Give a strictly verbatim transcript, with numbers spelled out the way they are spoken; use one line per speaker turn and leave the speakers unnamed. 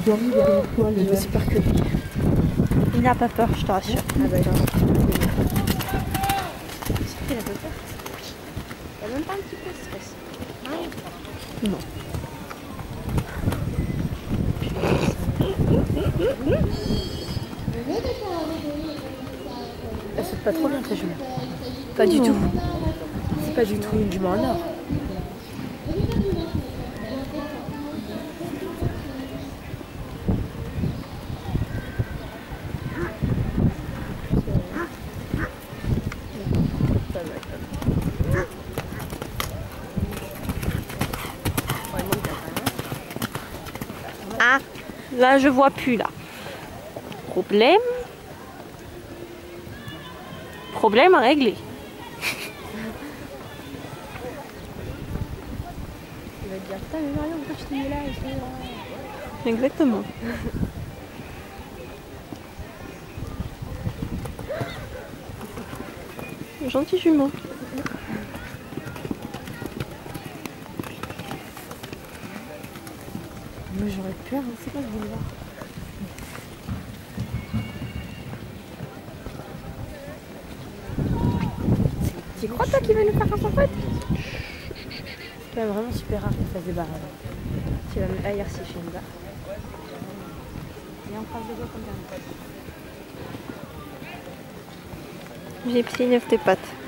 dormi derrière toi, le
Il est aussi peur que lui.
Il n'a pas peur, je te rassure.
Ah bah genre. Il a pas peur. Il n'y a même pas un petit peu de stress.
Non.
Elle saute pas trop bien ta jument.
Pas du tout.
C'est pas du tout une jument en or.
Ah, là je vois plus là. Problème. Problème à régler.
Il va te dire putain mais Marion pourquoi tu t'es mis là et tout.
Exactement. Gentil jumeau.
Moi j'aurais peur, hein. C'est quoi je voulais voir. Tu crois toi qu'il va nous faire un sans faute? C'est quand même vraiment super rare qu'il fasse des barres. Tu vas me haïr si je fais une barre. Et on croise les doigts comme dernier.
J'ai pris neuf tes pattes.